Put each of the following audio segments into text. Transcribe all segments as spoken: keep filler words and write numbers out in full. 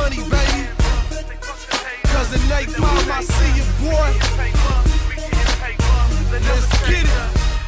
money, baby. Cousin Nate, mom, I see you, boy. Let's get it.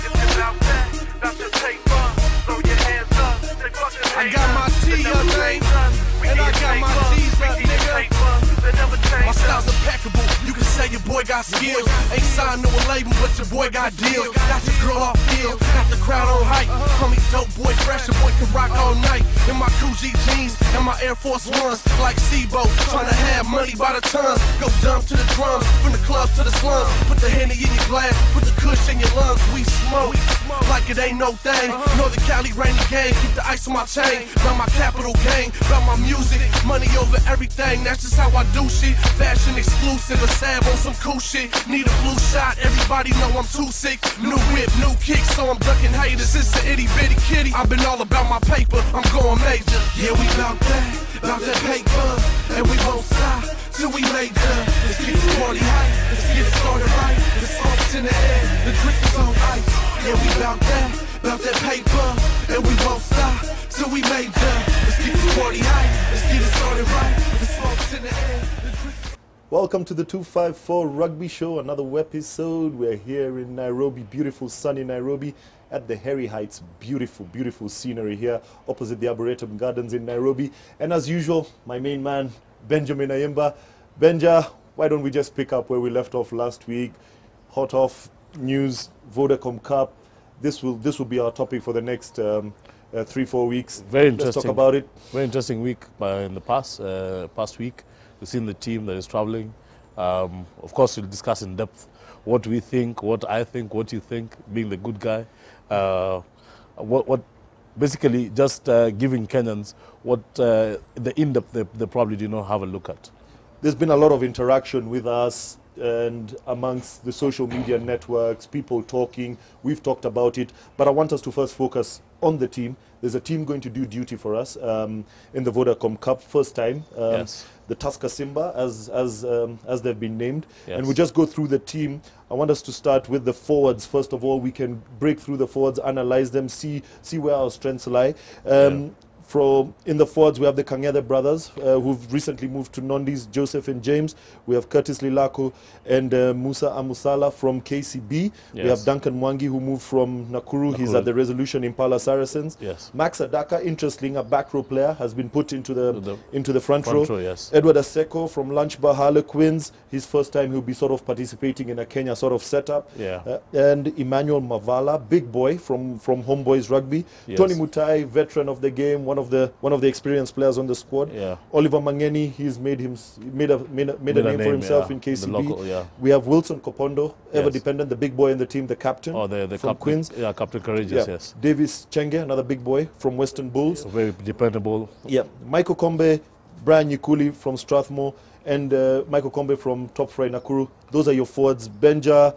I got my T up, man, and I got my G's up, nigga. My style's impeccable. You can say your boy got skills. Ain't signed to a label, but your boy got deals. Got your girl off field, got the crowd on hype. Call me dope boy, fresh, your boy can rock all night. In my Coogee jeans and my Air Force Ones, like Sebo, trying to have money by the tons. Go dumb to the drums, from the clubs to the slums. Put the Henny in your glass, put the kush in your lungs. We smoke like it ain't no thing. Northern Cali rainy gang, keep the ice on my chain. About my capital gain, about my music, money over everything. That's just how I do shit. Fashion exclusive, a sab on some cool shit. Need a blue shot, everybody know I'm too sick. New whip, new kick, so I'm ducking haters. It's an itty bitty kitty. I've been all about my paper, I'm going major. Yeah, we bout that, bout that paper, and we won't stop till we major. Let's get this party high, let's get it started right. The smoke's in the air, the drink is on ice. Yeah, we bout that, bout that paper, and we won't stop till we major. Let's get this party high, let's get it started right. The smoke's in the air, the drink. Welcome to the two five four Rugby Show, another Webisode. We're here in Nairobi, beautiful sunny Nairobi, at the Harry Heights. Beautiful, beautiful scenery here, opposite the Arboretum Gardens in Nairobi. And as usual, my main man, Benjamin Ayimba. Benja, why don't we just pick up where we left off last week? Hot off news, Vodacom Cup. This will this will be our topic for the next um, uh, three, four weeks. Very interesting. Let's talk about it. Very interesting week uh, in the past, uh, past week. We've seen the team that is traveling. Um, of course, we'll discuss in depth what we think, what I think, what you think, being the good guy. Uh, what, what basically just uh, giving Kenyans what uh, the in-depth they, they probably do not have a look at. There's been a lot of interaction with us and amongst the social media networks, people talking. We've talked about it, but I want us to first focus on the team. There's a team going to do duty for us um, in the Vodacom Cup, first time. Um, yes. The Tusker Simba, as as um, as they've been named, yes. And we just go through the team. I want us to start with the forwards. First of all, we can break through the forwards, analyze them, see see where our strengths lie. Um, yeah. From in the forwards, we have the Kangede brothers, uh, who've recently moved to Nondis, Joseph and James. We have Curtis Lilako and uh, Musa Amusala from K C B. Yes. We have Duncan Mwangi, who moved from Nakuru. Nakuru. He's at the Resolution Impala Saracens. Yes. Max Adaka, interesting, a back row player, has been put into the, the into the front, front row. row yes. Edward Aseko from Lunchbar Harlequins. His first time he'll be sort of participating in a Kenya sort of setup. Yeah. Uh, and Emmanuel Mavala, big boy from, from Homeboys Rugby. Yes. Tony Mutai, veteran of the game, one of the one of the experienced players on the squad. Yeah. Oliver Mangeni, he's made him made a made a, made a name, name for himself yeah. in K C B. Local, yeah. We have Wilson Kopondo, ever yes. dependent, the big boy in the team, the captain. Oh, the, the from captain, Queens. Yeah, Captain Courageous, yeah. yes. Davis Chenge, another big boy from Western Bulls. Yeah, very dependable. Yeah. Michael Kombe, Brian Nyikuli from Strathmore, and uh, Michael Kombe from Top Fry Nakuru. Those are your forwards. Benja,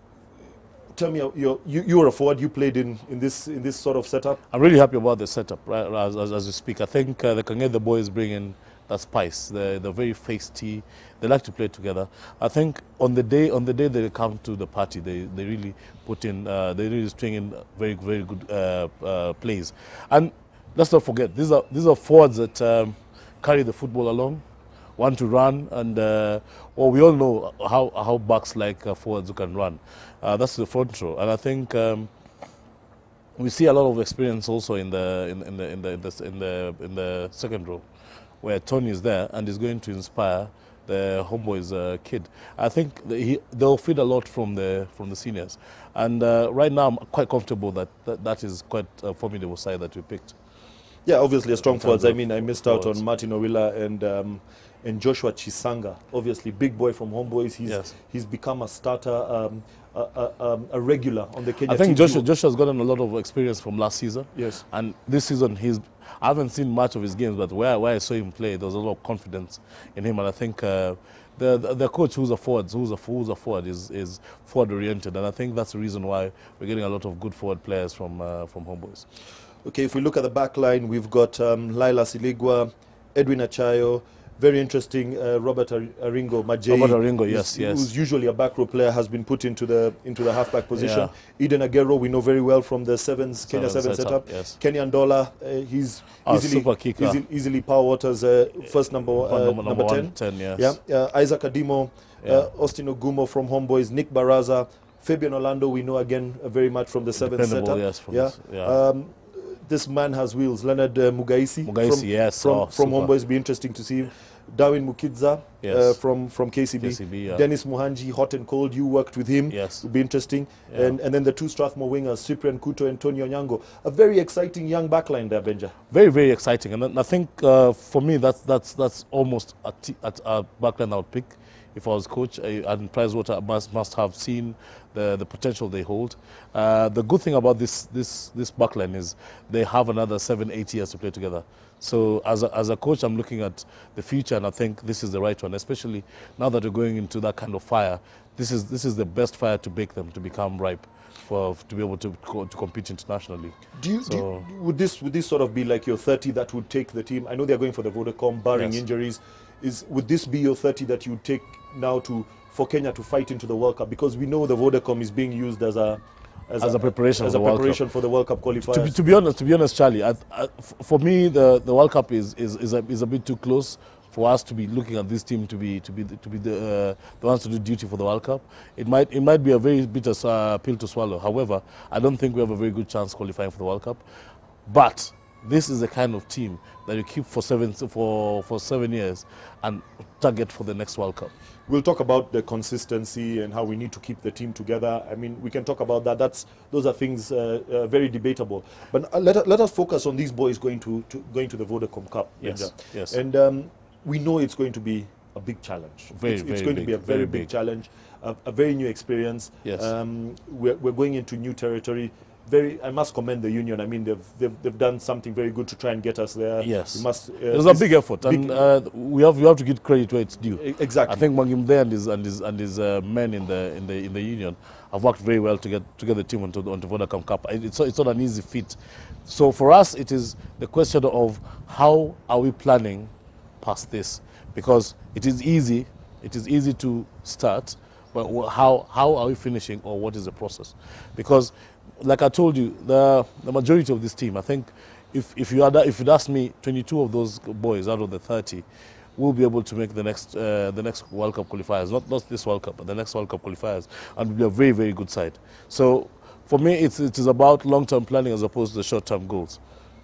tell me, you're, you you were a forward. You played in, in this in this sort of setup. I'm really happy about the setup, right? As, as, as we speak, I think uh, the Kangede boys bring in that spice. They're, they're very feisty. They like to play together. I think on the day on the day they come to the party, they they really put in. Uh, they really string in very very good uh, uh, plays. And let's not forget, these are these are forwards that um, carry the football along, want to run, and uh, well, we all know how how backs like uh, forwards who can run. Uh, that's the front row, and I think um, we see a lot of experience also in the in, in the in the in the in the in the second row, where Tony is there and is going to inspire the Homeboys uh, kid. I think the, he, they'll feed a lot from the from the seniors, and uh, right now I'm quite comfortable that that, that is quite a formidable side that we picked. Yeah, obviously a strong forwards. I mean, I missed forwards. out on Martin Owila and um, and Joshua Chisanga. Obviously, big boy from Homeboys. He's yes. he's become a starter, um, a, a, um, a regular on the Kenya I think team. Joshua Joshua's gotten a lot of experience from last season. Yes. And this season, he's I haven't seen much of his games, but where where I saw him play, there was a lot of confidence in him, and I think. Uh, The, the, the coach who's a forward, who's a, who's a forward is, is forward-oriented, and I think that's the reason why we're getting a lot of good forward players from uh, from Homeboys. Okay, if we look at the back line, we've got um, Laila Siligwa, Edwin Achayo, very interesting. Uh, Robert Ar Aringo Majei, Robert Aringo, yes, yes, who's usually a back row player, has been put into the into the halfback position. Yeah. Eden Aguero, we know very well from the sevens, Kenya seven setup. Yes. Kenny Andola, uh, he's Oh, easily, super kicker. easily easily Power Waters uh, first number uh, number, number, number ten. one, ten, yes. Yeah, uh, Isaac Adimo, Yeah. uh, Austin Ogumo from Homeboys, Nick Baraza, Fabian Orlando. We know again uh, very much from the seventh setup. Yes, from yeah. this, yeah. Um, this man has wheels. Leonard uh, Mugaisi, Mugaisi, from, yes. from, Oh, from super. Homeboys. Be interesting to see him. Darwin Mukidza Yes. uh, from from K C B. K C B, yeah. Dennis Muhanji, hot and cold. You worked with him. Yes. Would be interesting. Yeah. And and then the two Strathmore wingers, Cyprian Kuto and Tonio Nyango. A very exciting young backline there, Benja. Very, very exciting, and I think uh, for me that's that's that's almost a, t at a backline I would pick if I was coach. I, and Pricewater must must have seen the the potential they hold. Uh, the good thing about this this this backline is they have another seven, eight years to play together. So as a, as a coach, I'm looking at the future, and I think this is the right one, especially now that we're going into that kind of fire. This is this is the best fire to bake them to become ripe for to be able to co to compete internationally. Do you, So- do you- would this would this sort of be like your thirty that would take the team? I know they're going for the Vodacom, barring Yes. injuries. Is would this be your thirty that you take now to for Kenya to fight into the World Cup? Because we know the Vodacom is being used as a As a preparation as for a the World preparation for the World Cup qualifiers. To be, to be honest, to be honest, Charlie, I, I, f- for me, the, the World Cup is is is a, is a bit too close for us to be looking at this team to be to be the, to be the uh, the ones to do duty for the World Cup. It might it might be a very bitter uh, pill to swallow. However, I don't think we have a very good chance qualifying for the World Cup. But this is the kind of team that you keep for seven for for seven years and target for the next World Cup. We'll talk about the consistency and how we need to keep the team together. I mean, we can talk about that. That's those are things uh, uh, very debatable. But uh, let, let us focus on these boys going to, to going to the Vodacom Cup. Yes, Benja. yes. And um, we know it's going to be a big challenge. Very, it's, it's very going big, to be a very, very big, big. challenge, a, a very new experience. Yes. Um, we're, we're going into new territory. Very, I must commend the union. I mean, they've they've, they've done something very good to try and get us there. Yes. we must. Uh, It was a this- big effort, and big- uh, we have we have to give credit where it's due. e- exactly. I think Mangim there and his and his and his uh, men in the in the in the union have worked very well to get to get the team onto the, onto Vodacom Cup. It's it's not an easy feat. So for us, it is the question of how are we planning past this, because it is easy, it is easy to start, but wh- how how are we finishing, or what is the process? Because, like I told you, the the majority of this team, I think, if if you had if you'd asked me, twenty-two of those boys out of the thirty will be able to make the next uh, the next World Cup qualifiers, not not this World Cup, but the next World Cup qualifiers, and will be a very very good side. So for me, it's it is about long-term planning as opposed to the short-term goals.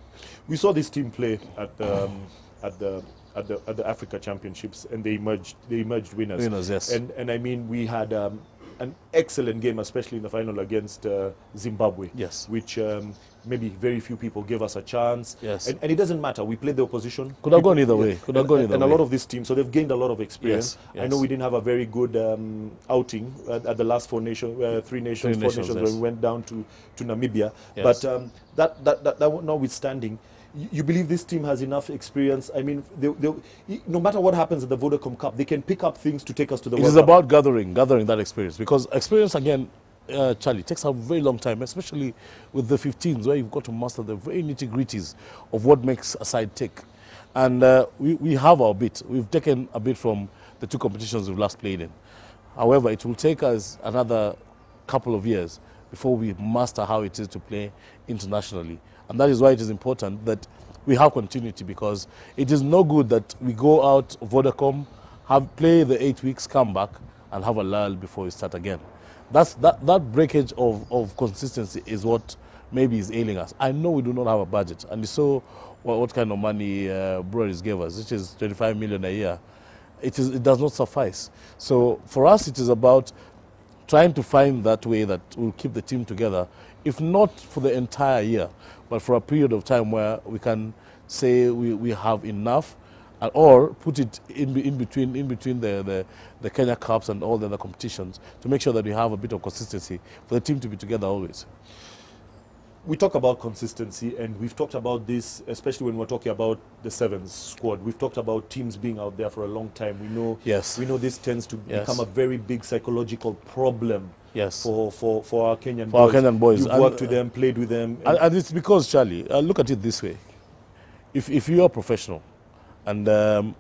We saw this team play at the um, at the at the at the Africa Championships, and they emerged they emerged winners. Winners, yes. And and I mean, we had um, an excellent game, especially in the final against uh, Zimbabwe. Yes. Which um, maybe very few people gave us a chance. Yes. And, and it doesn't matter. We played the opposition. Could have People- gone either yeah. way. Could have and, gone either and a way. lot of this team, so they've gained a lot of experience. Yes, I know yes. we didn't have a very good um, outing at, at the last four nation, uh, three nations, Three four nations, nations, yes. when we went down to to Namibia. Yes. But um, that, that that that notwithstanding, you, you believe this team has enough experience? I mean, they, they, no matter what happens at the Vodacom Cup, they can pick up things to take us to the It World is Cup. about gathering, gathering that experience, because experience again, uh, Charlie, takes a very long time, especially with the fifteens, where you've got to master the very nitty-gritties of what makes a side tick. And uh, we, we have our bit. We've taken a bit from the two competitions we've last played in. However, it will take us another couple of years before we master how it is to play internationally. And that is why it is important that we have continuity, because it is no good that we go out Vodacom, have play the eight weeks, come back, and have a lull before we start again. That's, that, that breakage of, of consistency is what maybe is ailing us. I know we do not have a budget, and you saw what, what kind of money uh, Breweries gave us, which is twenty-five million a year. It, is, it does not suffice. So for us, it is about trying to find that way that will keep the team together, if not for the entire year, but for a period of time where we can say we, we have enough, uh, or put it in, be- in between in between the, the, the Kenya Cups and all the other competitions, to make sure that we have a bit of consistency for the team to be together always. We talk about consistency, and we've talked about this, especially when we're talking about the Sevens squad. We've talked about teams being out there for a long time. We know, Yes. we know this tends to Yes. become a very big psychological problem Yes. for, for, for our Kenyan For our boys. Kenyan boys. You've And, worked with them, played with them. And, and it's because, Charlie, uh, look at it this way. If, if you are professional and um,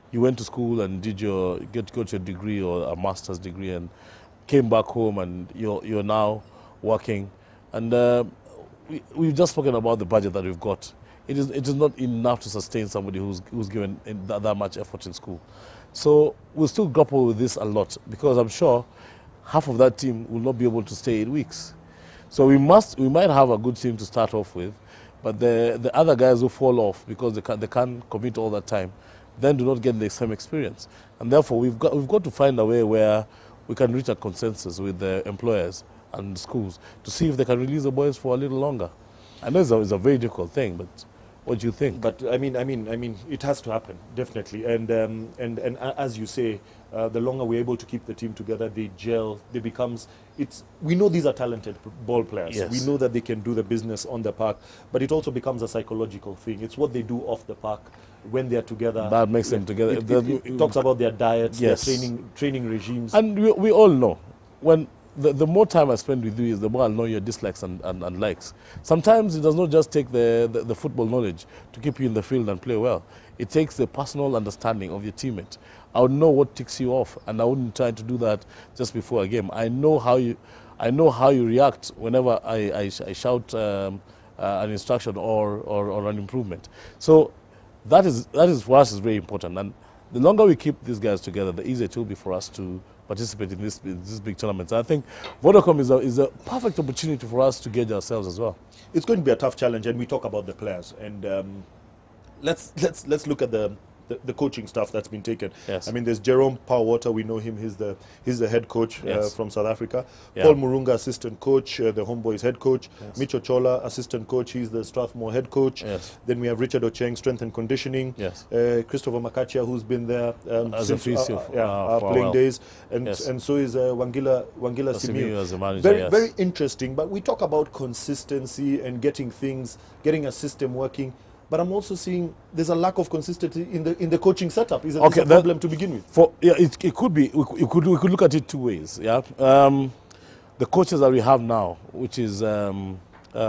you went to school and did your get got your degree or a master's degree and came back home and you're you're now working, and uh, we we've just spoken about the budget that we've got. It is it is not enough to sustain somebody who's who's given that, that much effort in school. So we'll still grapple with this a lot, because I'm sure half of that team will not be able to stay eight weeks. So we must we might have a good team to start off with, but the the other guys who fall off because they can't, they can't commit all that time, then do not get the same experience. And therefore we've got we've got to find a way where we can reach a consensus with the employers and schools to see if they can release the boys for a little longer. I know it's a, it's a very difficult thing, but what do you think? But I mean, I mean, I mean, it has to happen, definitely. And um, and and as you say, uh, the longer we're able to keep the team together, they gel. They becomes. It's. We know these are talented ball players. Yes. We know that they can do the business on the park, but it also becomes a psychological thing. It's what they do off the park when they're together. That makes them together. It, it, it, it talks about their diets, yes. their training, training regimes. And we, we all know when. The, the more time I spend with you is the more I'll know your dislikes and, and, and likes. Sometimes it does not just take the, the, the football knowledge to keep you in the field and play well. It takes the personal understanding of your teammate. I would know what ticks you off, and I wouldn't try to do that just before a game. I know how you, I know how you react whenever I, I, I shout um, uh, an instruction or, or, or an improvement. So that is, that is for us is very important. And the longer we keep these guys together, the easier it will be for us to participate in this, in this big tournament. I think Vodacom is a, is a perfect opportunity for us to gauge ourselves as well. It's going to be a tough challenge, and we talk about the players. And um, let's let's let's look at the, the the coaching staff that's been taken. Yes. I mean, there's Jerome Powerwater. We know him. He's the he's the head coach Yes. uh, from South Africa. Yeah. Paul Murunga, assistant coach, uh, the Homeboys head coach. Yes. Mitch Ochola, assistant coach. He's the Strathmore head coach. Yes. Then we have Richard Ocheng, strength and conditioning. Yes. Uh, Christopher Makachia, who's been there um, As a since physio uh, for- yeah, uh, our for a playing while. days, and Yes. and so is uh, Wangila Wangila Simiyu Simiyu. as the manager, Very yes. very interesting. But we talk about consistency and getting things, getting a system working. But I'm also seeing there's a lack of consistency in the in the coaching setup. Is a, Okay, is a that- problem to begin with? For yeah, it, it could be. We, could- we could we could look at it two ways. Yeah, um, the coaches that we have now, which is um,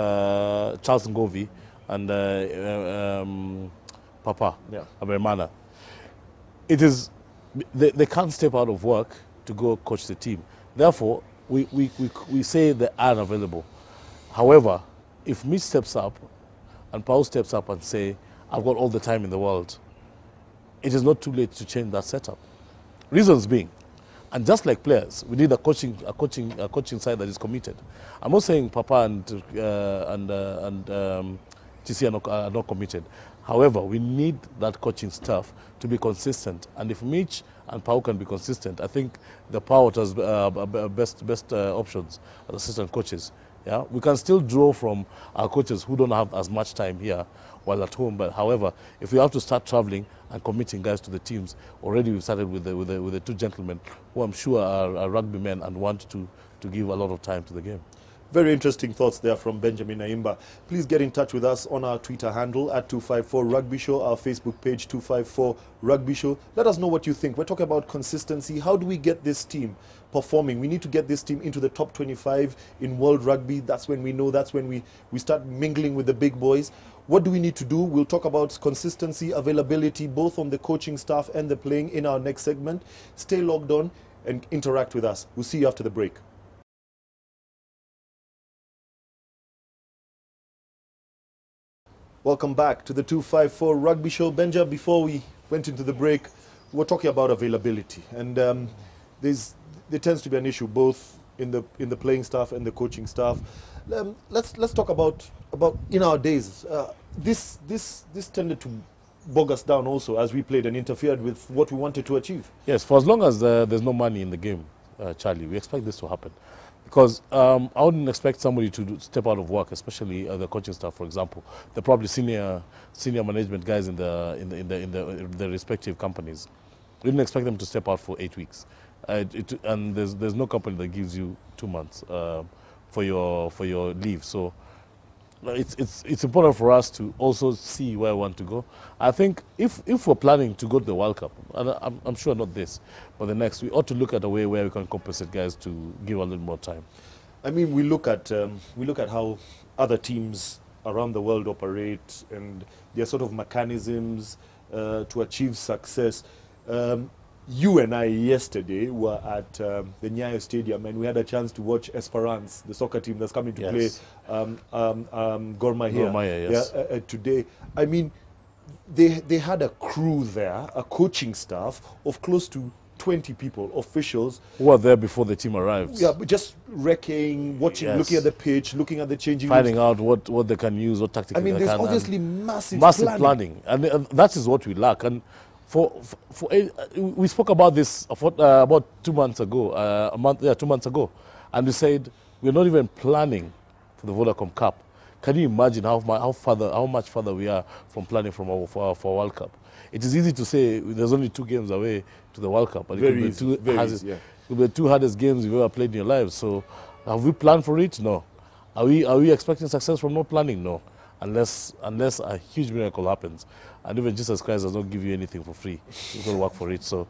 uh, Charles Ngovi and uh, uh, um, Papa Yeah. Abermana. It is they, they can't step out of work to go coach the team. Therefore, we we, we, we say they are unavailable. However, if Mitch steps up and Paul steps up and say, I've got all the time in the world, it is not too late to change that setup. Reasons being, and just like players, we need a coaching, a coaching, a coaching side that is committed. I'm not saying Papa and uh, and uh, and um, T C are not, are not committed. However, we need that coaching staff to be consistent. And if Mitch and Pau can be consistent, I think the Pau has uh, best best uh, options as assistant coaches. Yeah, we can still draw from our coaches who don't have as much time here while at home. But however, if we have to start traveling and committing guys to the teams, already we've started with the with the, with the two gentlemen who I'm sure are, are rugby men and want to to give a lot of time to the game. Very interesting thoughts there from Benjamin Ayimba. Please get in touch with us on our Twitter handle at two five four Rugby Show, our Facebook page two five four Rugby Show. Let us know what you think. We're talking about consistency. How do we get this team performing? We need to get this team into the top twenty-five in world rugby. That's when we know, that's when we, we start mingling with the big boys. What do we need to do? We'll talk about consistency, availability, both on the coaching staff and the playing in our next segment. Stay logged on and interact with us. We'll see you after the break. Welcome back to the two five four Rugby Show. Benja, before we went into the break, we were talking about availability. And um, there's, there tends to be an issue both in the in the playing staff and the coaching staff. Um, let's let's talk about, about in our days. Uh, this, this, this tended to bog us down also as we played and interfered with what we wanted to achieve. Yes, for as long as uh, there's no money in the game, uh, Charlie, we expect this to happen. Because um, I wouldn't expect somebody to do, step out of work, especially uh, the coaching staff, for example. They're probably senior senior management guys in the in the in the in the, in the respective companies. We didn't expect them to step out for eight weeks, uh, it, and there's there's no company that gives you two months uh, for your for your leave. So it's it's it's important for us to also see where we want to go. I think if if we're planning to go to the World Cup, and I'm, I'm sure not this, but the next, we ought to look at a way where we can compensate guys to give a little more time. I mean, we look at um, we look at how other teams around the world operate and their sort of mechanisms uh, to achieve success. Um, you and I yesterday were at um, the Nyayo Stadium, and we had a chance to watch Esperance, the soccer team that's coming to Yes. play um, um, um, Gor Mahia, Gor Mahia, yes. yeah, uh, uh, today. I mean, they they had a crew there, a coaching staff of close to twenty people, officials. Who were there before the team arrived. Yeah, but just wrecking, watching, Yes. looking at the pitch, looking at the changing Finding rooms. out what, what they can use, what tactics I mean, they there's can. obviously and massive, massive planning. planning. And uh, that is what we lack. And for, for, for uh, we spoke about this uh, for, uh, about two months ago, uh, a month, yeah, two months ago. And we said, we're not even planning for the Vodacom Cup. Can you imagine how, mu- how, further, how much further we are from planning from our, for, our, for our World Cup? It is easy to say there's only two games away to the World Cup. But Very it could be easy, two very hardest, easy, yeah. it could be the two hardest games you've ever played in your life. So have we planned for it? No. Are we, are we expecting success from not planning? No. Unless, unless a huge miracle happens. And even Jesus Christ does not give you anything for free. You've got to work for it. So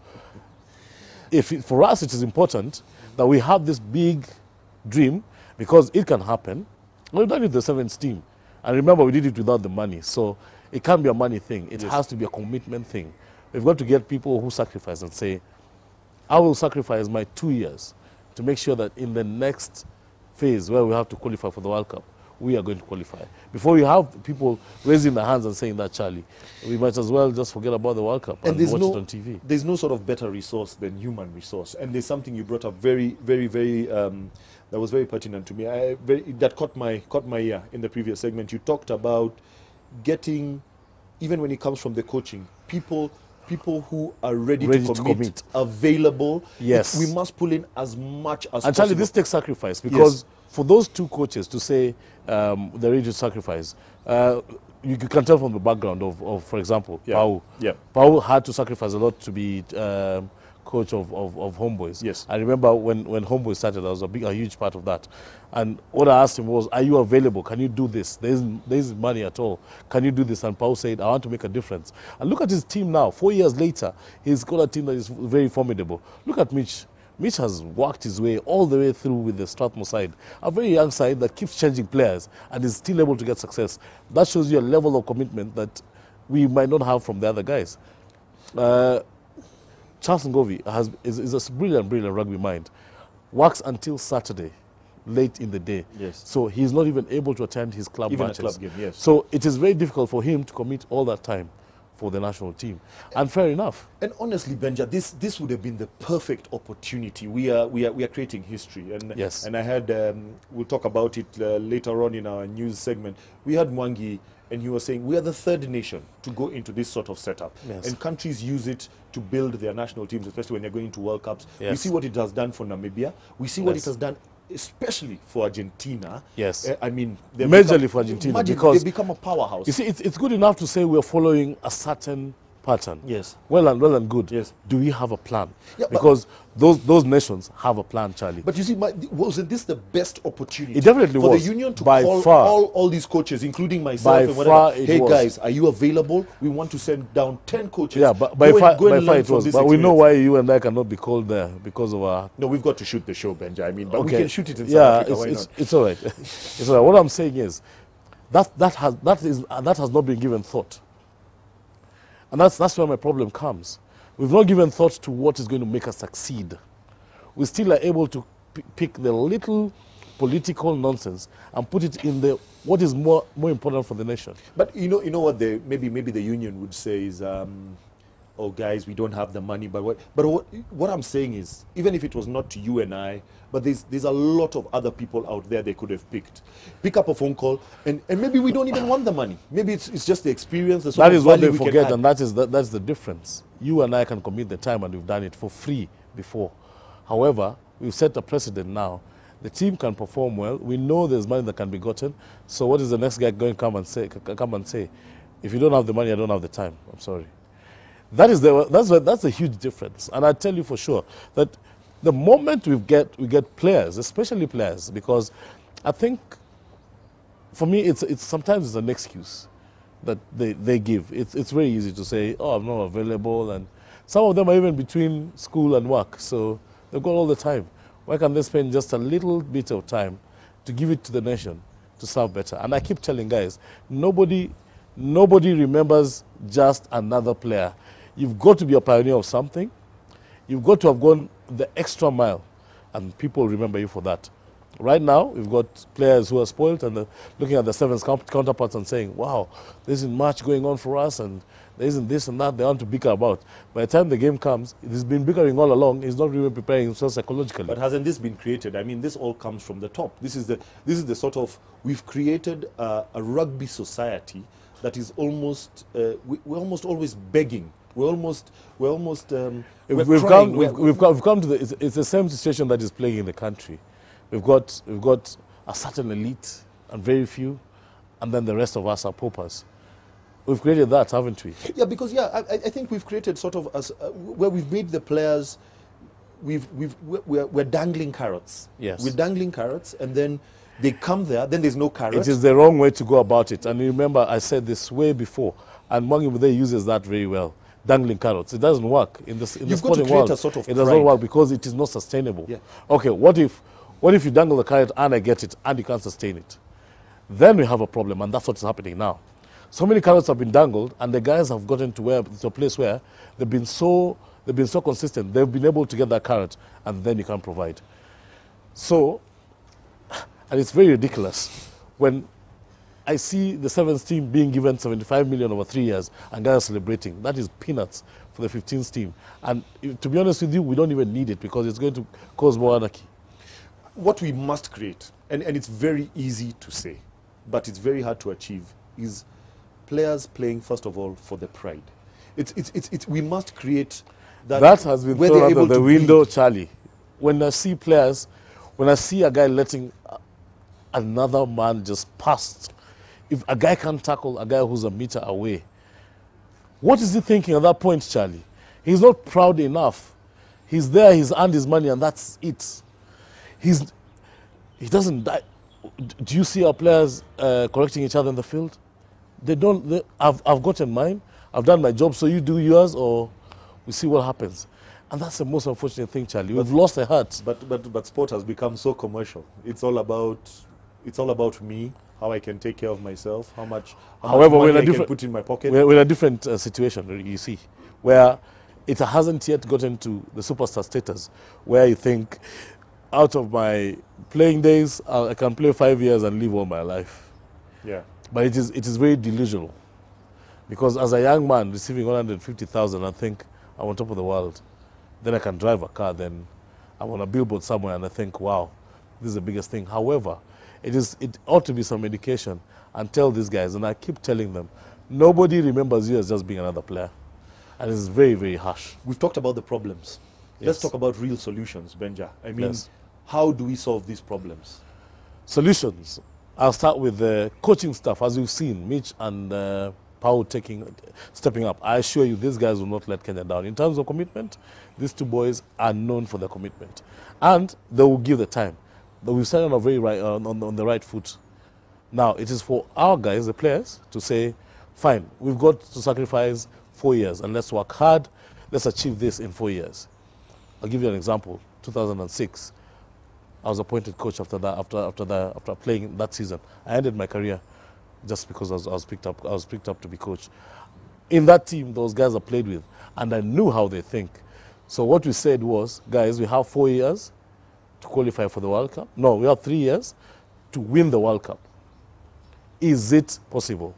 if it, for us it is important that we have this big dream, because it can happen. We've done it with the seventh team. And remember, we did it without the money. So it can't be a money thing. It Yes. has to be a commitment thing. We've got to get people who sacrifice and say, I will sacrifice my two years to make sure that in the next phase where we have to qualify for the World Cup, we are going to qualify. Before we have people raising their hands and saying that, Charlie, we might as well just forget about the World Cup and, And there's watch no, it on T V. there's no sort of better resource than human resource. And there's something you brought up very, very, very, um, that was very pertinent to me. I, very, that caught my, caught my ear in the previous segment. You talked about getting, even when it comes from the coaching, people people who are ready, Ready to, to commit, commit. available. Yes. It's- we must pull in as much as And possible. Charlie, this takes sacrifice, because for those two coaches to say um, they're ready to sacrifice, uh, you, you can tell from the background of, of for example, Yeah. Pau. Yeah. Pau had to sacrifice a lot to be um, coach of, of, of Homeboys. Yes. I remember when, when Homeboys started, I was a big, a huge part of that. And what I asked him was, are you available? Can you do this? There isn't, there isn't money at all. Can you do this? And Pau said, I want to make a difference. And look at his team now. Four years later, he's got a team that is very formidable. Look at Mitch. Mitch has worked his way all the way through with the Strathmore side, a very young side that keeps changing players and is still able to get success. That shows you a level of commitment that we might not have from the other guys. Uh, Charles Ngovi has, is, is a brilliant, brilliant rugby mind. Works until Saturday, late in the day. Yes. So he's not even able to attend his club Even a matches. club game, yes. So it is very difficult for him to commit all that time for the national team. And fair enough. And honestly, Benja, this this would have been the perfect opportunity. We are we are we are creating history, and Yes. and I had um, we'll talk about it uh, later on in our news segment. We had Mwangi, and he was saying we are the third nation to go into this sort of setup, Yes. and countries use it to build their national teams, especially when they're going to World Cups. We Yes. see what it has done for Namibia. We see what Yes. it has done, especially for Argentina. Yes. Uh, I mean, they've Majorly become- for Argentina, imagine because- they become a powerhouse. You see, it's, it's good enough to say we're following a certain pattern. Yes. Well and well and good. Yes. Do we have a plan? Yeah, but- because those those nations have a plan, Charlie. But you see, my, wasn't this the best opportunity It definitely for was. the union to By call far. all, all these coaches, including myself By and whatever? far it Hey was. guys, are you available? We want to send down ten coaches. yeah, but by Go and- far, go and by learn far it from was. this But we know experience. why you and I cannot be called there because of our. No, we've got to shoot the show, Benja. I mean, but we Okay. can shoot it in yeah, South Africa. it's, Why it's, not? it's all right. It's all right. What I'm saying is that that has that is uh, that has not been given thought, and that's that's where my problem comes. We've not given thought to what is going to make us succeed. We still are able to p- pick the little political nonsense and put it in the what is more more important for the nation. But you know, you know what? The maybe maybe the union would say is, um, "Oh, guys, we don't have the money." But what? But what? What I'm saying is, even if it was not to you and I, but there's there's a lot of other people out there they could have picked. Pick up a phone call, and, and maybe we don't even want the money. Maybe it's it's just the experience. The sort That of is what value they we can forget, add. and that is that, that's the difference. You and I can commit the time, and we've done it for free before. However, we've set a precedent now. The team can perform well. We know there's money that can be gotten. So what is the next guy going to come and say? c- Come and say, if you don't have the money, I don't have the time. I'm sorry. That is the that's what, that's a huge difference. And I tell you for sure that the moment we get we get players, especially players, because I think for me it's it's sometimes it's an excuse that they, they give. It's it's very easy to say, oh, I'm not available, and some of them are even between school and work, so they've got all the time. Why can't they spend just a little bit of time to give it to the nation to serve better? And I keep telling guys, nobody nobody remembers just another player. You've got to be a pioneer of something. You've got to have gone the extra mile, and people remember you for that. Right now, we've got players who are spoiled and uh, looking at the Sevens counterparts and saying, wow, there isn't much going on for us, and there isn't this and that they want to bicker about. By the time the game comes, he's been bickering all along. He's not really preparing himself psychologically. But hasn't this been created? I mean, this all comes from the top. This is the, this is the sort of, we've created uh, a rugby society that is almost, uh, we, we're almost always begging. We're almost, we're almost, um, we're we've, crying. come, we've, we've, come, we've come to the, it's, it's the same situation that is playing in the country. We've got, we've got a certain elite and very few, and then the rest of us are paupers. We've created that, haven't we? Yeah, because, yeah, I, I think we've created sort of, as, uh, where we've made the players, we've, we've, we're, we're dangling carrots. Yes. We're dangling carrots, and then they come there, then there's no carrot. It is the wrong way to go about it. And you remember, I said this way before, and Mwangi Mude uses that very well. Dangling carrots. It doesn't work in the, in the You've got to sporting create world. a sort of It does pride. not work because it is not sustainable. Yeah. Okay, what if, what if you dangle the carrot and I get it and you can't sustain it? Then we have a problem, and that's what's happening now. So many carrots have been dangled, and the guys have gotten to where to a place where they've been so they've been so consistent. They've been able to get that carrot, and then you can't provide. So, and it's very ridiculous when I see the Sevens team being given seventy-five million over three years, and guys are celebrating. That is peanuts for the fifteenth team. And to be honest with you, we don't even need it because it's going to cause more anarchy. What we must create, and, and it's very easy to say, but it's very hard to achieve, is players playing, first of all, for the pride. It's, it's, it's, it's, we must create that. That has been where thrown they're out able of the to window, bleed. Charlie. When I see players, when I see a guy letting another man just pass, if a guy can't tackle a guy who's a meter away, what is he thinking at that point, Charlie? He's not proud enough. He's there, he's earned his money, and that's it. He's, he doesn't die. Do you see our players uh, correcting each other in the field? They don't. They, I've, I've gotten mine. I've done my job, so you do yours, or we see what happens. And that's the most unfortunate thing, Charlie. We've lost the heart. But, but, but sport has become so commercial. It's all about, it's all about me, how I can take care of myself, how much, how However, much we're in money a I different, can put in my pocket. We're, we're in a different uh, situation, you see, where it hasn't yet gotten to the superstar status, where you think, out of my playing days, uh, I can play five years and live all my life. Yeah. But it is, it is very delusional. Because as a young man receiving one hundred fifty thousand, I think I'm on top of the world. Then I can drive a car, then I'm on a billboard somewhere and I think, wow, this is the biggest thing. However, it, is, it ought to be some education, and tell these guys, and I keep telling them, nobody remembers you as just being another player. And it's very, very harsh. We've talked about the problems. Yes. Let's talk about real solutions, Benja. I mean, Yes. how do we solve these problems? Solutions. I'll start with the coaching staff. As you've seen, Mitch and uh, Pau taking, stepping up. I assure you, these guys will not let Kenya down. In terms of commitment, these two boys are known for their commitment. And they will give the time. But we've started on, a very right, uh, on, on the right foot. Now, it is for our guys, the players, to say, fine, we've got to sacrifice four years and let's work hard. Let's achieve this in four years. I'll give you an example. two thousand six, I was appointed coach after that, after after that, after playing that season. I ended my career just because I was, I was picked up. I was picked up to be coach. In that team, those guys I played with, and I knew how they think. So what we said was, guys, we have four years to qualify for the World Cup. No, we have three years to win the World Cup. Is it possible?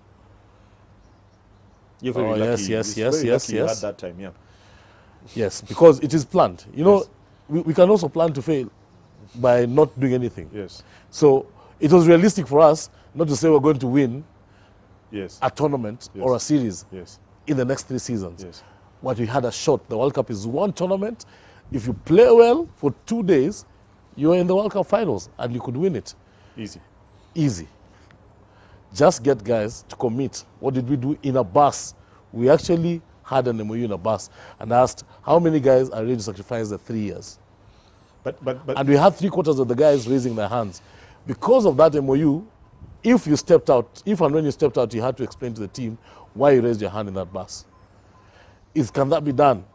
You're very Oh, lucky. yes, yes, It's yes, very yes, lucky you yes. had that time, yeah. Yes, because it is planned. You know, Yes. we, we can also plan to fail by not doing anything. Yes, So it was realistic for us not to say we're going to win yes, a tournament Yes. or a series yes, in the next three seasons. yes. What we had a shot. The World Cup is one tournament. If you play well for two days, you're in the World Cup finals and you could win it. Easy. Easy. Just get guys to commit. What did we do in a bus? We actually had an M O U in a bus and asked how many guys are ready to sacrifice the three years. But, but, but And we had three quarters of the guys raising their hands. Because of that M O U, if you stepped out, if and when you stepped out, you had to explain to the team why you raised your hand in that bus. Is, can that be done?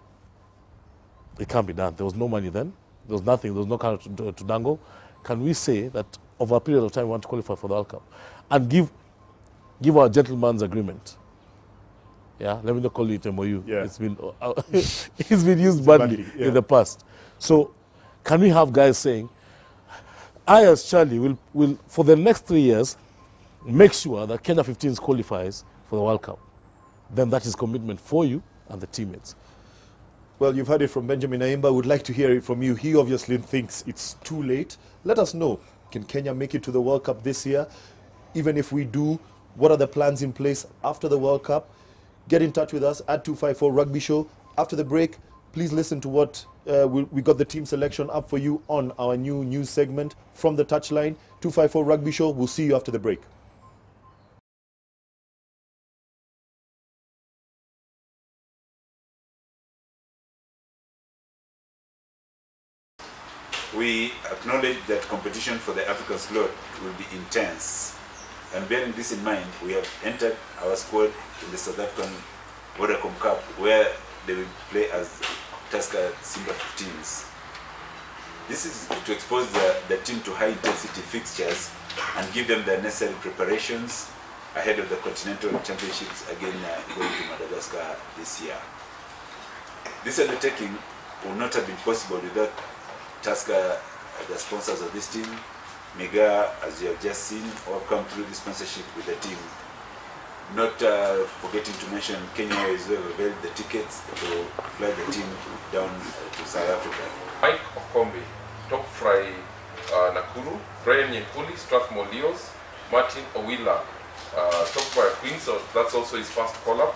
It can't be done. There was no money then. There was nothing. There was no carrot to, to dangle. Can we say that over a period of time we want to qualify for the World Cup and give, give our gentleman's agreement? Yeah, let me not call it M O U. Yeah. It's been uh, it's been used badly, badly, yeah. in the past. So, can we have guys saying, I as Charlie will will for the next three years make sure that Kenya fifteens qualifies for the World Cup? Then that is commitment for you and the teammates. Well, you've heard it from Benjamin Ayimba. Would like to hear it from you. He obviously thinks it's too late. Let us know. Can Kenya make it to the World Cup this year? Even if we do, what are the plans in place after the World Cup? Get in touch with us at two five four Rugby Show. After the break, please listen to what uh, we, we got the team selection up for you on our new news segment from the touchline. two five four Rugby Show. We'll see you after the break. We acknowledge that competition for the African slot will be intense. And bearing this in mind, we have entered our squad in the South African Vodacom Cup, where they will play as Tusker Simba fifteens. This is to expose the, the team to high-intensity fixtures and give them the necessary preparations ahead of the Continental Championships again uh, going to Madagascar this year. This undertaking would not have been possible without Tusker, the sponsors of this team. Mega, as you have just seen, have come through the sponsorship with the team. Not uh, forgetting to mention Kenya is who have availed the tickets to fly the team down uh, to South Africa. Mike Okombe, Top Fry uh, Nakuru, Brian Nyenkuli, Strathmore Leos, Martin Owila, uh, Top Fry Queens, so that's also his first call-up.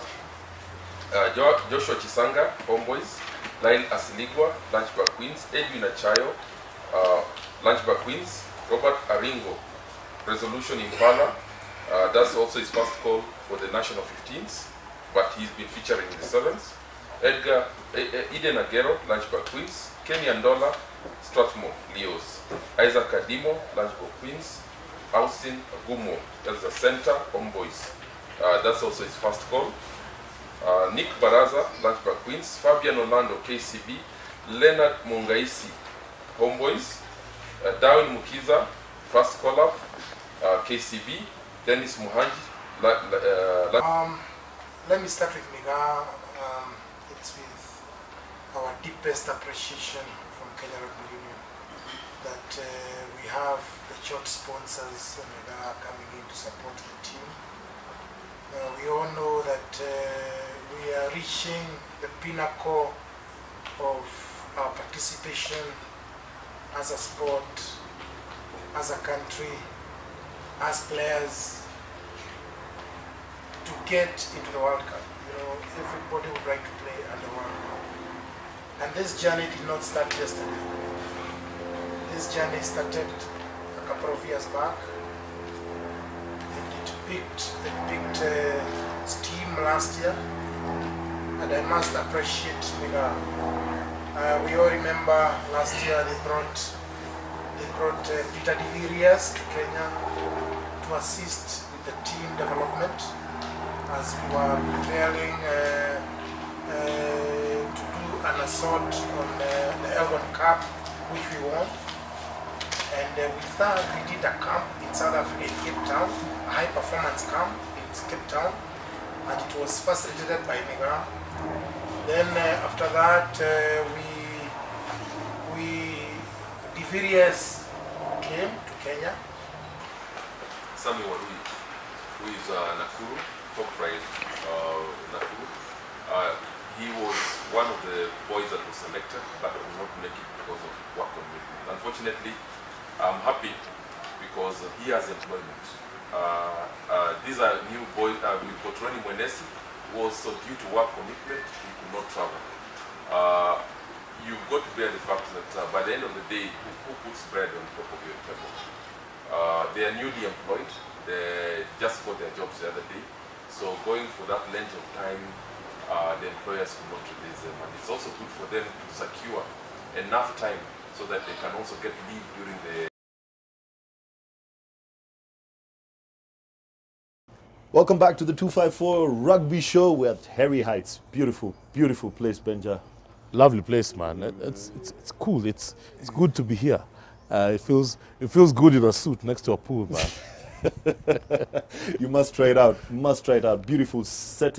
Uh, jo Joshua Chisanga, Homeboys, Lyle Asiligwa, Lunchback Queens, Edwin Achayo, uh, Lunchback Queens, Robert Aringo, Resolution Impala, uh, that's also his first call for the national fifteens, but he's been featuring in the sevens. Edgar, uh, Eden Agero, Lunchback Queens, Kenny Andola, Strathmore Leos, Isaac Kadimo, Lunchback Queens, Austin Agumo, that's the center, Homeboys, uh, that's also his first call. Uh, Nick Baraza, Lunchback Queens, Fabian Orlando, K C B, Leonard Mungaisi, Homeboys, uh, Darwin Mukiza, first call-up, uh, K C B, Dennis Muhaji. La, la, uh, la um, let me start with Miga. Um, it's with our deepest appreciation from Kenya Rugby Union that uh, we have the church sponsors Miga coming in to support the team. Uh, we all know that uh, we are reaching the pinnacle of our participation as a sport, as a country, as players, to get into the World Cup. You know, everybody would like to play at the World Cup. And this journey did not start yesterday. This journey started a couple of years back. It picked, it picked uh, steam last year, and I must appreciate Miga. Uh, we all remember last year they brought they brought uh, Peter De Virias to Kenya to assist with the team development as we were preparing uh, uh, to do an assault on uh, the Elgon Cup, which we won. And uh, with that, we did a camp in South Africa, in Cape Town, a high performance camp in Cape Town, and it was facilitated by Miga. Then uh, after that, uh, we we De Virias came to Kenya. Sami Warui, who is uh, Nakuru, top right uh, Nakuru. Uh, he was one of the boys that was selected, but could not make it because of work commitment. Unfortunately, I'm happy because he has employment. Uh, uh, these are new boys. Uh, we've got Ronnie Mwenesi, who was uh, due to work commitment, he could not travel. Uh, you've got to bear the fact that uh, by the end of the day, who, who puts bread on top of your table? Uh, they are newly employed. They just got their jobs the other day. So going for that length of time, uh, the employers could not release them. And it's also good for them to secure enough time so that they can also get leave during the... Welcome back to the two five four Rugby Show. We're at Harry Heights. Beautiful, beautiful place, Benja. Lovely place, man. It, it's, it's, it's cool. It's, it's good to be here. Uh, it feels it feels good in a suit next to a pool, man. You must try it out. You must try it out. Beautiful setting,